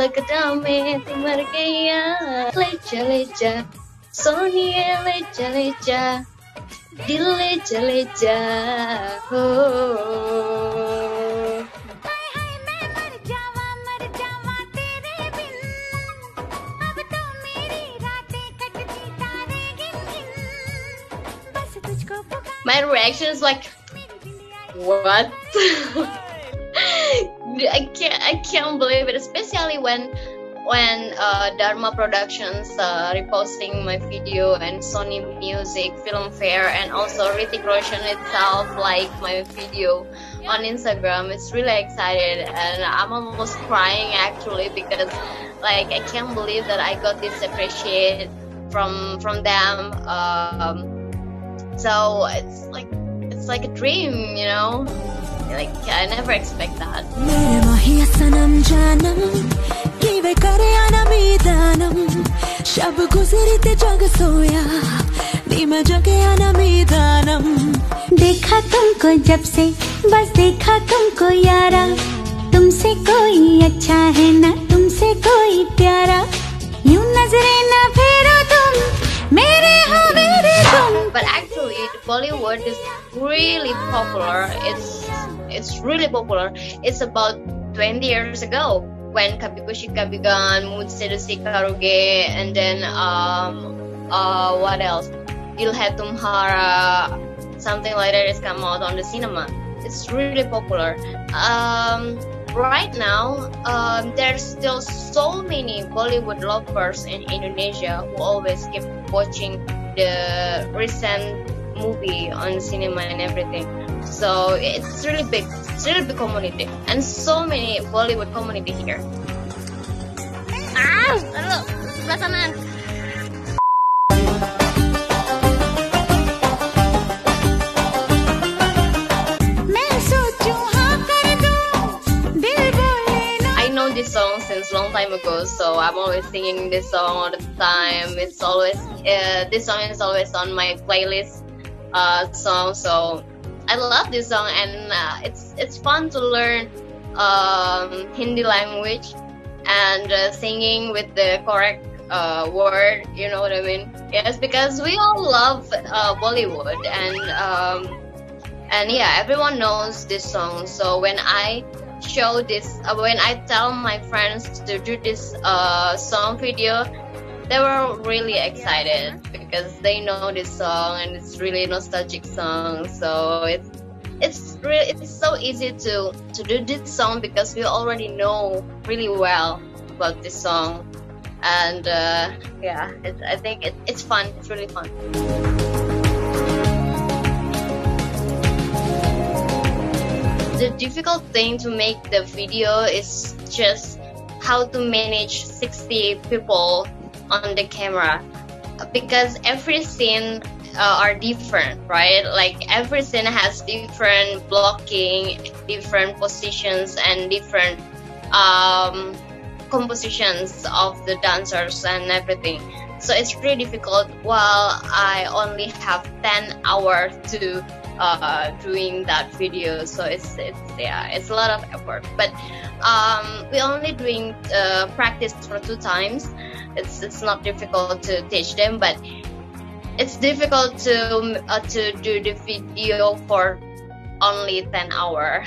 कदम में तू मर गया ले जा सोनिए ले जा दिल ले जा हो My reaction is like, what? I can't believe it, especially when Dharma Productions reposting my video and Sony Music, Filmfare, and also Hrithik Roshan itself like my video on Instagram. It's really excited, and I'm almost crying actually because like I can't believe that I got this appreciation from them. So it's like a dream, you know. Like I never expect that. देखा तुमको जब से बस देखा तुमको यारा तुमसे कोई अच्छा है ना तुमसे कोई प्यारा यूं नजरें ना फेरो तुम मेरे हो मेरे तुम. But actually Bollywood is really popular. It's really popular. It's about 20 years ago when Kabhi Khushi Kabhie Gum, Mujhse Dosti Karoge, and then what else? Dil Hai Tumhara, something like that has come out on the cinema. It's really popular. Right now, there's still so many Bollywood lovers in Indonesia who always keep watching the recent movie on cinema and everything. So it's really big. It's really big community and so many Bollywood community here. Aduh, sebelah sana. I know this song since long time ago, so I'm always singing this song all the time. It's always this song is always on my playlist song. So I love this song, and it's fun to learn Hindi language and singing with the correct word. You know what I mean? Yes, because we all love Bollywood, and yeah, everyone knows this song. So when I show this, when I tell my friends to do this song video, they were really excited because they know this song and it's really nostalgic song. So it's so easy to do this song because we already know really well about this song, and yeah, I think it's fun. It's really fun. The difficult thing to make the video is just how to manage 60 people on the camera, because every scene are different, right? Like every scene has different blocking, different positions, and different compositions of the dancers and everything. So it's really difficult while I only have 10 hours to doing that video. So it's a lot of effort, but we only doing practice for 2 times. It's not difficult to teach them, but it's difficult to do the video for only 10 hours.